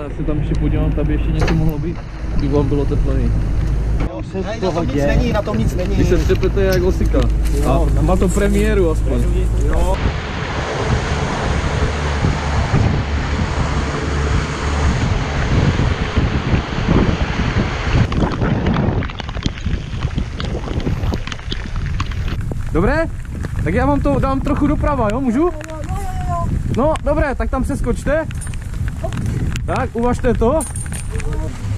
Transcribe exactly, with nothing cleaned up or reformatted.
já se tam ještě podívám, tam by ještě něco mohlo být. By vám bylo teplej. Ne, na tom nic není, na tom nic není. Vy se třepete jak osika. A má to premiéru aspoň. Jo. Dobré? Tak já vám to dám trochu doprava, jo? Můžu? No, dobré, tak tam přeskočte. Tak, uvažte to.